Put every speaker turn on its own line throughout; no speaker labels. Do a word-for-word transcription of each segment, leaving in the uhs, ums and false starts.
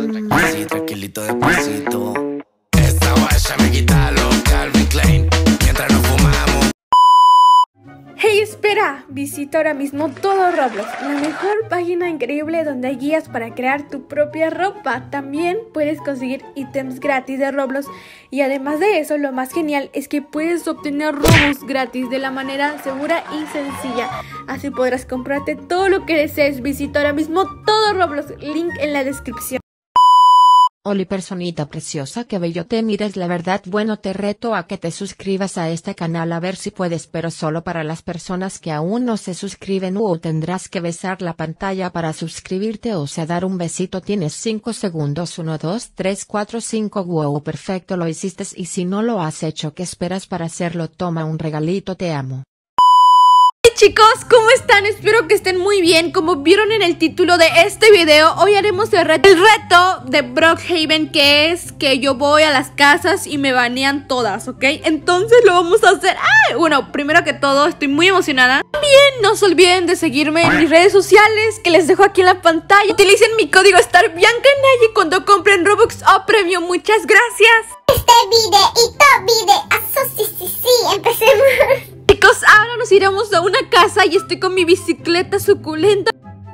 Así tranquilito despacito. Esta guaya me quita lo Calvin Klein mientras nos fumamos.
Hey, espera, visita ahora mismo todo Roblox, la mejor página increíble donde hay guías para crear tu propia ropa. También puedes conseguir ítems gratis de Roblox y además de eso, lo más genial es que puedes obtener Robux gratis de la manera segura y sencilla. Así podrás comprarte todo lo que desees. Visita ahora mismo todo Roblox, link en la descripción.
Oli, personita preciosa, que bello te miras, la verdad. Bueno, te reto a que te suscribas a este canal a ver si puedes, pero solo para las personas que aún no se suscriben, o tendrás que besar la pantalla para suscribirte, o sea, dar un besito. Tienes cinco segundos, uno, dos, tres, cuatro, cinco, wow, perfecto, lo hiciste. Y si no lo has hecho, ¿qué esperas para hacerlo? Toma un regalito, te amo.
Chicos, ¿cómo están? Espero que estén muy bien. Como vieron en el título de este video, hoy haremos el reto, el reto de Brookhaven, que es que yo voy a las casas y me banean todas, ¿ok? Entonces lo vamos a hacer. ¡Ay! Bueno, primero que todo, estoy muy emocionada. También no se olviden de seguirme en mis redes sociales, que les dejo aquí en la pantalla. Utilicen mi código StarBiancaNaye cuando compren Robux o Premium. Muchas gracias.
Este videito, videazo, sí, sí, sí, empecemos.
Chicos, ahora nos iremos a una casa y estoy con mi bicicleta suculenta.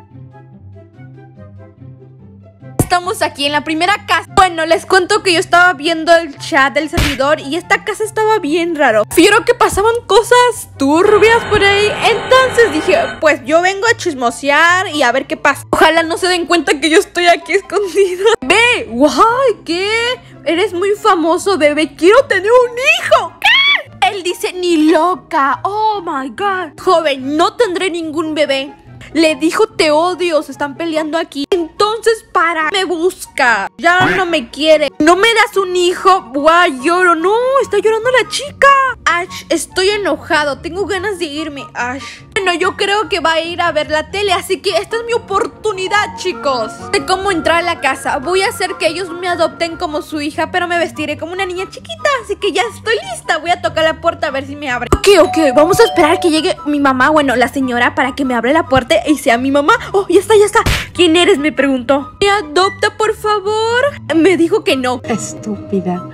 Estamos aquí en la primera casa. Bueno, les cuento que yo estaba viendo el chat del servidor y esta casa estaba bien raro. Fiero que pasaban cosas turbias por ahí. Entonces dije, pues yo vengo a chismosear y a ver qué pasa. Ojalá no se den cuenta que yo estoy aquí escondido. Ve, guay, ¿qué? Eres muy famoso, bebé. Quiero tener un hijo. ¿Qué? Él dice, ni loca. Oh my god. Joven, no tendré ningún bebé. Le dijo, te odio, se están peleando aquí. Entonces para, me busca. Ya no me quiere. No me das un hijo. Guay, lloro. No, está llorando la chica. Ash, estoy enojado. Tengo ganas de irme, Ash. Bueno, yo creo que va a ir a ver la tele, así que esta es mi oportunidad, chicos. De cómo entrar a la casa. Voy a hacer que ellos me adopten como su hija, pero me vestiré como una niña chiquita, así que ya estoy lista. Voy a tocar la puerta a ver si me abre. Ok, ok, vamos a esperar que llegue mi mamá, bueno, la señora, para que me abra la puerta y sea mi mamá. Oh, ya está, ya está. ¿Quién eres? Me preguntó. ¿Me adopta, por favor? Me dijo que no.
Estúpida.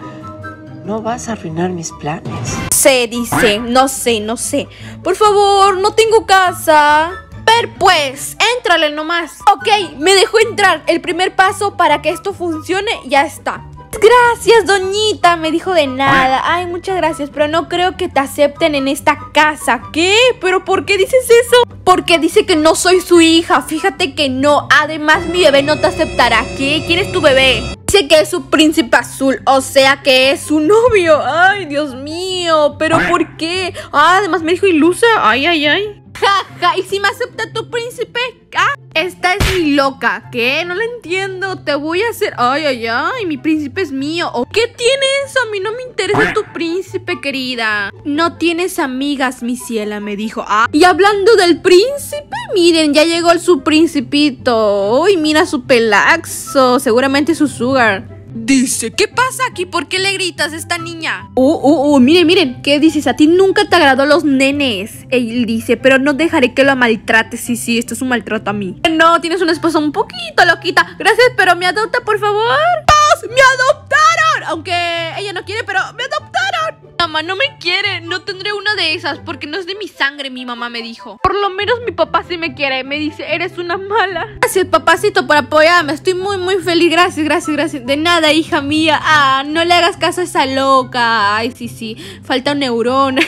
No vas a arruinar mis planes.
Se dice, no sé, no sé. Por favor, no tengo casa. Pero pues, éntrale nomás. Ok, me dejó entrar. El primer paso para que esto funcione ya está. Gracias, doñita, me dijo de nada. Ay, muchas gracias, pero no creo que te acepten en esta casa. ¿Qué? ¿Pero por qué dices eso? Porque dice que no soy su hija. Fíjate que no. Además, mi bebé no te aceptará. ¿Qué? ¿Quién es tu bebé? Dice que es su príncipe azul, o sea que es su novio. Ay, Dios mío, ¿pero por qué? Ah, además me dijo ilusa. Ay, ay, ay. Ja, ja, ¿y si me acepta tu príncipe? Ah, esta es mi loca. ¿Qué? No la entiendo. Te voy a hacer... Ay, ay, ay, mi príncipe es mío. ¿Qué tienes? A mí no me interesa tu príncipe, querida. No tienes amigas, mi ciela, me dijo. Ah, y hablando del príncipe, miren, ya llegó el su principito. Uy, mira su pelaxo. Seguramente su sugar. Dice, ¿qué pasa aquí? ¿Por qué le gritas a esta niña? Uh, uh, uh, miren, miren, ¿qué dices? A ti nunca te agradó los nenes. Él dice, pero no dejaré que lo maltrates. Sí, sí, esto es un maltrato a mí. No, tienes una esposa un poquito loquita. Gracias, pero me adopta, por favor. ¡Dios! ¡Me adoptaron! Aunque ella no quiere, pero me adoptaron. Mamá no me quiere, no tendré una de esas porque no es de mi sangre, mi mamá me dijo. Por lo menos mi papá sí me quiere, me dice, eres una mala. Gracias, papacito, por apoyarme, estoy muy, muy feliz. Gracias, gracias, gracias. De nada, hija mía. Ah, no le hagas caso a esa loca. Ay, sí, sí, falta un neurona.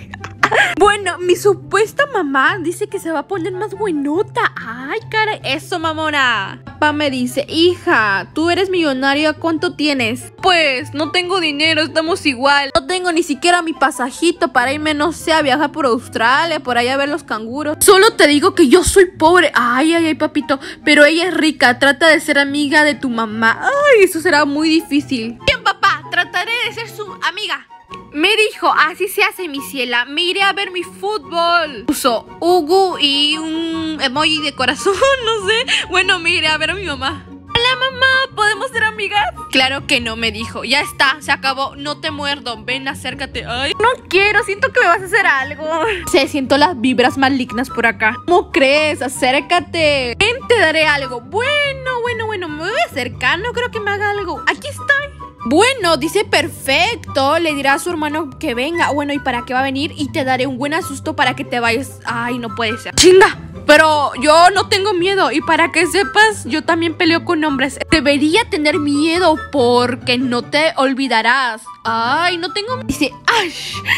Bueno, mi supuesta mamá dice que se va a poner más buenota. Ay, caray, eso, mamona. Papá me dice, hija, tú eres millonaria, ¿cuánto tienes? Pues, no tengo dinero, estamos igual. No tengo ni siquiera mi pasajito para irme, no sé, a viajar por Australia, por allá a ver los canguros. Solo te digo que yo soy pobre. Ay, ay, ay, papito, pero ella es rica, trata de ser amiga de tu mamá. Ay, eso será muy difícil. Bien, papá, trataré de ser su amiga. Me dijo, así se hace, mi ciela. Me iré a ver mi fútbol. Puso Ugu y un emoji de corazón, no sé. Bueno, me iré a ver a mi mamá. Hola, mamá, ¿podemos ser amigas? Claro que no, me dijo. Ya está, se acabó, no te muerdo. Ven, acércate. Ay, no quiero, siento que me vas a hacer algo. Se siento las vibras malignas por acá. ¿Cómo crees? Acércate. ven, te daré algo. Bueno, bueno, bueno, me voy a acercar, no creo que me haga algo. Aquí estoy. Bueno, dice perfecto. Le dirá a su hermano que venga. Bueno, ¿y para qué va a venir? Y te daré un buen asusto para que te vayas. Ay, no puede ser. ¡Chinga! Pero yo no tengo miedo. Y para que sepas, yo también peleo con hombres. Debería tener miedo porque no te olvidarás. Ay, no tengo... Dice, ¡ay!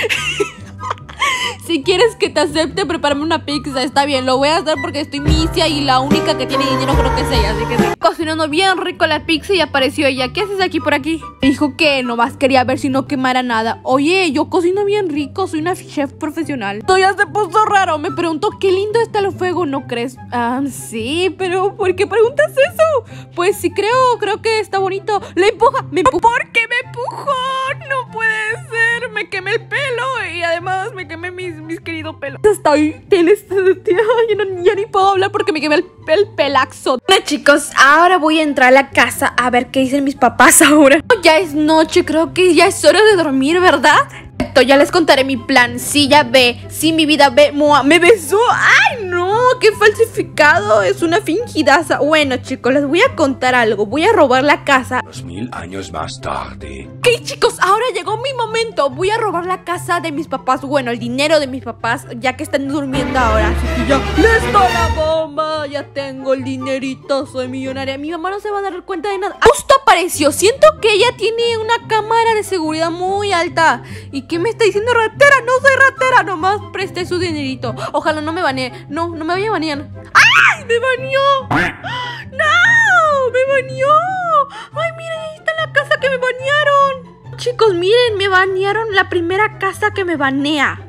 Si quieres que te acepte, prepárame una pizza. Está bien, lo voy a hacer porque estoy misia y la única que tiene dinero creo que es ella. Así que estoy cocinando bien rico la pizza y apareció ella. ¿Qué haces aquí por aquí? Me dijo que nomás quería ver si no quemara nada. Oye, yo cocino bien rico, soy una chef profesional. Esto ya se puso raro. Me preguntó, qué lindo está el fuego, ¿no crees? Ah, sí, pero ¿por qué preguntas eso? Pues sí creo, creo que está bonito. Le empuja, me empuja. ¿Por qué me empujó? No puede ser, me quemé el pelo y además me quemé mis, mis queridos pelos. Hasta ahí, tienes, ya, no, ya ni puedo hablar porque me quemé el, el pelaxo. Bueno chicos, ahora voy a entrar a la casa a ver qué dicen mis papás ahora. Ya es noche, creo que ya es hora de dormir, ¿verdad? Ya les contaré mi plan. Sí, ya ve, sí, mi vida ve. Moa, me besó. ¡Ay, no! ¡Qué falsificado! Es una fingidaza. Bueno, chicos, les voy a contar algo. Voy a robar la casa.
Dos mil años más tarde.
Ok, chicos, ahora llegó mi momento. Voy a robar la casa de mis papás. Bueno, el dinero de mis papás, ya que están durmiendo ahora. Así que ya, ¡listo la bomba! Ya tengo el dinerito, soy millonaria. Mi mamá no se va a dar cuenta de nada. Justo apareció. Siento que ella tiene una cámara de seguridad muy alta. ¿Y qué me está diciendo? Ratera, no soy ratera, nomás presté su dinerito. Ojalá no me banee. No, no me vaya a banear. ¡Ay! ¡Me baneó! ¡No! ¡Me baneó! ¡Ay, miren! Ahí está la casa que me banearon. Chicos, miren, me banearon la primera casa que me banea.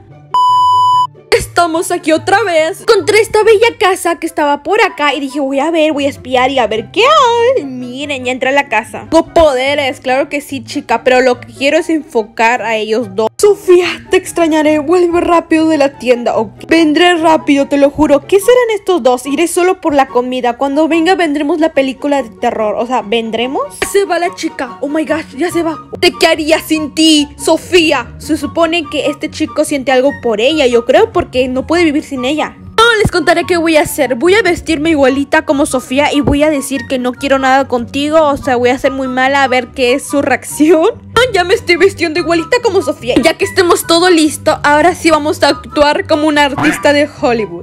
Estamos aquí otra vez. Encontré esta bella casa que estaba por acá y dije, voy a ver, voy a espiar y a ver qué hay. Miren, ya entré a la casa. Tengo poderes, claro que sí, chica, pero lo que quiero es enfocar a ellos dos. Sofía, te extrañaré, vuelve rápido de la tienda. Okay. Vendré rápido, te lo juro. ¿Qué serán estos dos? Iré solo por la comida. Cuando venga vendremos la película de terror. O sea, ¿vendremos? Se va la chica, oh my gosh, ya se va. ¿De qué haría sin ti, Sofía? Se supone que este chico siente algo por ella, yo creo, porque no puede vivir sin ella. No, les contaré qué voy a hacer. Voy a vestirme igualita como Sofía y voy a decir que no quiero nada contigo. O sea, voy a ser muy mala a ver qué es su reacción. Ah, ya me estoy vistiendo igualita como Sofía. Ya que estemos todo listo, ahora sí vamos a actuar como una artista de Hollywood.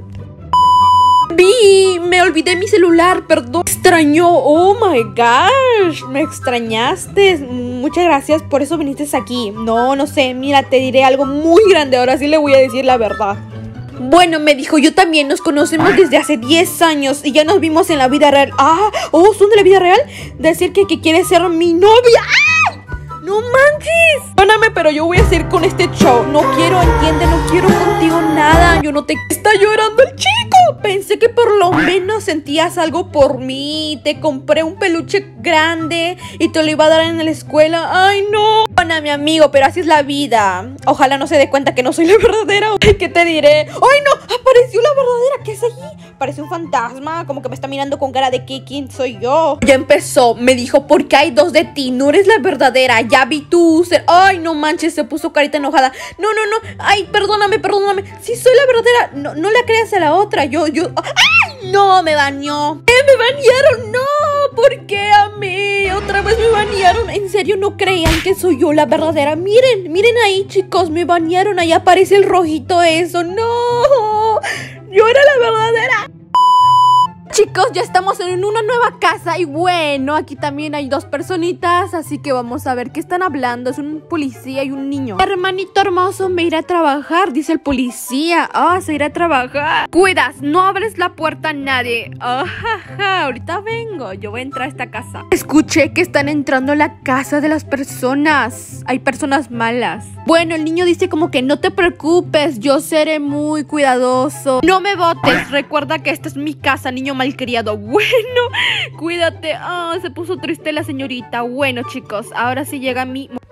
Vi, me olvidé mi celular, perdón. Me extrañó, oh my gosh, me extrañaste. Muchas gracias, por eso viniste aquí. No, no sé, mira, te diré algo muy grande. Ahora sí le voy a decir la verdad. Bueno, me dijo, yo también nos conocemos desde hace diez años y ya nos vimos en la vida real. Ah, oh, ¿son de la vida real? Decir que, que quiere ser mi novia. ¡Ay! ¡No manches! Perdóname, pero yo voy a seguir con este show. No quiero, entiende, no quiero contigo nada. Yo no te... Está llorando el chico. Pensé que por lo menos sentías algo por mí. Te compré un peluche grande y te lo iba a dar en la escuela. ¡Ay, no! Bueno, mi amigo, pero así es la vida. Ojalá no se dé cuenta que no soy la verdadera. ¿Qué te diré? ¡Ay, no! Apareció la verdadera. ¿Qué es allí? Parece un fantasma. Como que me está mirando con cara de que quién soy yo. Ya empezó. Me dijo, ¿por qué hay dos de ti? No eres la verdadera. Ya vi tu user. ¡Ay, no manches! Se puso carita enojada. No, no, no. ¡Ay, perdóname, perdóname! Sí, soy la verdadera. No, no la creas a la otra. Yo, yo... ¡Ay! No, me baneó. ¿Qué? ¿Me banearon? No. ¿Por qué a mí? Otra vez me banearon. ¿En serio no creían que soy yo la verdadera? Miren, miren ahí, chicos. Me banearon. Ahí aparece el rojito eso. No. Yo era la verdadera. Chicos, ya estamos en una nueva casa y bueno, aquí también hay dos personitas, así que vamos a ver qué están hablando. Es un policía y un niño. Hermanito hermoso, me iré a trabajar, dice el policía. Ah, se irá a trabajar. Cuidas, no abres la puerta a nadie. Ah, ja, ja, ahorita vengo, yo voy a entrar a esta casa. Escuché que están entrando a la casa de las personas. Hay personas malas. Bueno, el niño dice como que no te preocupes, yo seré muy cuidadoso. No me botes, recuerda que esta es mi casa, niño malcriado. Bueno, cuídate. Ah, se puso triste la señorita. Bueno, chicos, ahora sí llega mi...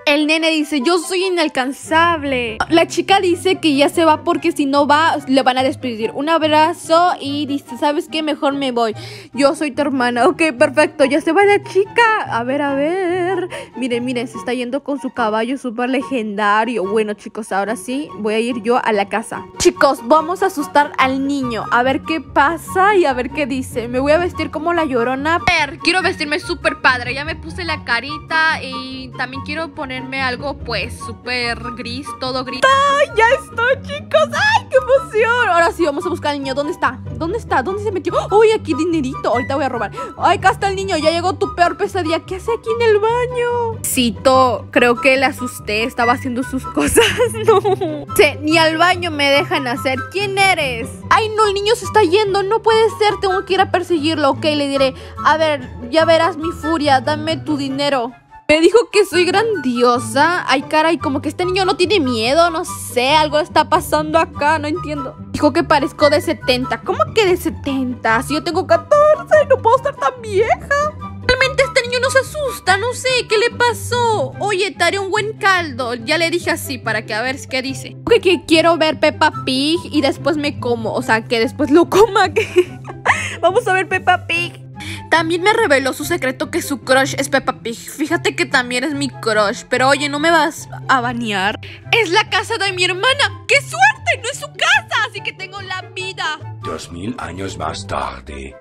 El nene dice, yo soy inalcanzable. La chica dice que ya se va porque si no va, le van a despedir. Un abrazo y dice, ¿sabes qué? Mejor me voy. Yo soy tu hermana. Ok, perfecto, ya se va la chica. A ver, a ver. Miren, miren, se está yendo con su caballo súper legendario. Bueno, chicos, ahora sí, voy a ir yo a la casa. Chicos, vamos a asustar al niño. A ver qué pasa y a ver qué dice. Me voy a vestir como la Llorona. A ver, quiero vestirme súper padre. Ya me puse la carita y también quiero poner algo pues súper gris, todo gris. ¡Ay, ya estoy, chicos! ¡Ay, qué emoción! Ahora sí, vamos a buscar al niño. ¿Dónde está? ¿Dónde está? ¿Dónde se metió? ¡Uy, aquí dinerito! Ahorita voy a robar. ¡Ay, acá está el niño! Ya llegó tu peor pesadilla. ¿Qué hace aquí en el baño? Cito, creo que le asusté. Estaba haciendo sus cosas. No. Sí, ni al baño me dejan hacer. ¿Quién eres? ¡Ay, no! El niño se está yendo. No puede ser. Tengo que ir a perseguirlo. Ok, le diré. A ver, ya verás mi furia. Dame tu dinero. Me dijo que soy grandiosa. Ay, caray, como que este niño no tiene miedo. No sé, algo está pasando acá, no entiendo. Dijo que parezco de setenta. ¿Cómo que de setenta? Si yo tengo catorce, no puedo estar tan vieja. Realmente este niño no se asusta, no sé, ¿qué le pasó? Oye, te haré un buen caldo. Ya le dije así para que a ver qué dice. Que, que quiero ver Peppa Pig y después me como. O sea, que después lo coma. Que... Vamos a ver Peppa Pig. También me reveló su secreto que su crush es Peppa Pig. Fíjate que también es mi crush. Pero oye, ¿no me vas a banear? Es la casa de mi hermana. ¡Qué suerte! No es su casa, así que tengo la vida.
Dos mil años más tarde.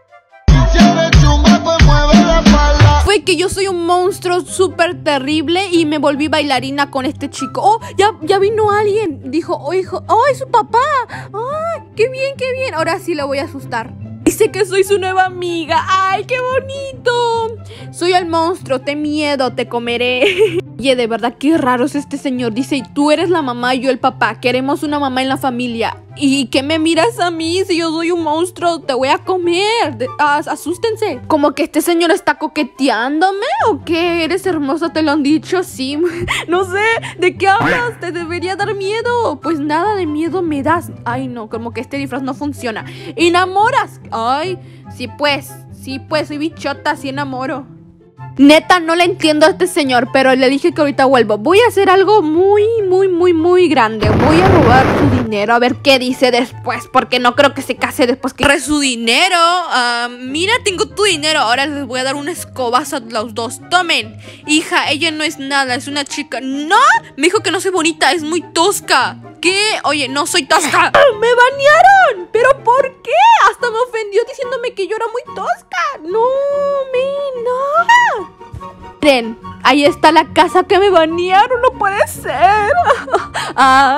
Fue que yo soy un monstruo súper terrible y me volví bailarina con este chico. ¡Oh! Ya, ya vino alguien. Dijo, oh, hijo, ¡oh, es su papá! ¡Ah! ¡Qué bien, qué bien! Ahora sí lo voy a asustar. Dice que soy su nueva amiga. ¡Ay, qué bonito! Soy el monstruo, ten miedo, te comeré. Oye, de verdad, qué raro es este señor. Dice, tú eres la mamá y yo el papá. Queremos una mamá en la familia. ¿Y qué me miras a mí? Si yo soy un monstruo, te voy a comer. De, as, asústense. Como que este señor está coqueteándome ¿o qué? Eres hermosa, te lo han dicho, sí. No sé, ¿de qué hablas? Te debería dar miedo. Pues nada de miedo me das. Ay, no, como que este disfraz no funciona. ¿Enamoras? Ay, sí pues, sí pues, soy bichota, sí enamoro. Neta, no le entiendo a este señor, pero le dije que ahorita vuelvo. Voy a hacer algo muy, muy, muy, muy grande. Voy a robar su dinero, a ver qué dice después, porque no creo que se case después que robe su dinero. Uh, mira, tengo tu dinero. Ahora les voy a dar un escobazo a los dos. Tomen. Hija, ella no es nada, es una chica. ¡No! Me dijo que no soy bonita, es muy tosca. ¿Qué? Oye, no soy tosca. ¡Me banearon! ¿Pero por qué? Hasta me ofendió diciéndome que yo era muy tosca. No, me, no. Miren, ahí está la casa que me banearon. No puede ser. Ah.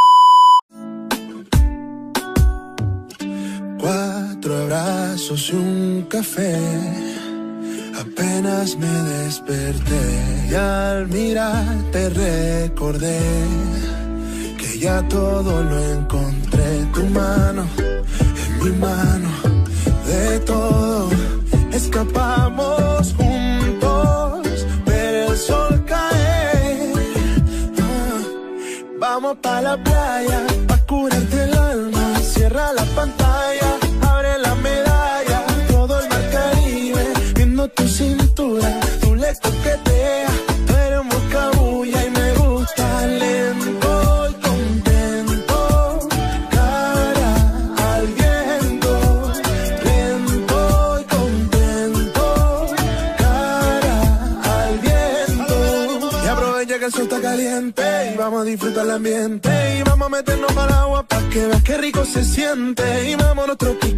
Cuatro abrazos y un café. Apenas me desperté y al mirarte recordé que ya todo lo encontré. Tu mano en mi mano, de todo escapamos juntos, ver el sol caer. Ah, vamos pa' la playa, pa' curarte el alma. Cierra la pantalla, abre la medalla. Todo el mar Caribe, viendo tu cintura. Tú le coqueteas, tú eres muy cabulla y me gusta lento y contento. Cara al viento, lento y contento. Cara al viento. Y aprovecha que el sol está caliente y vamos a disfrutar el ambiente. Y vamos a meternos para el agua pa' que veas qué rico se siente. Y vámonos tropical.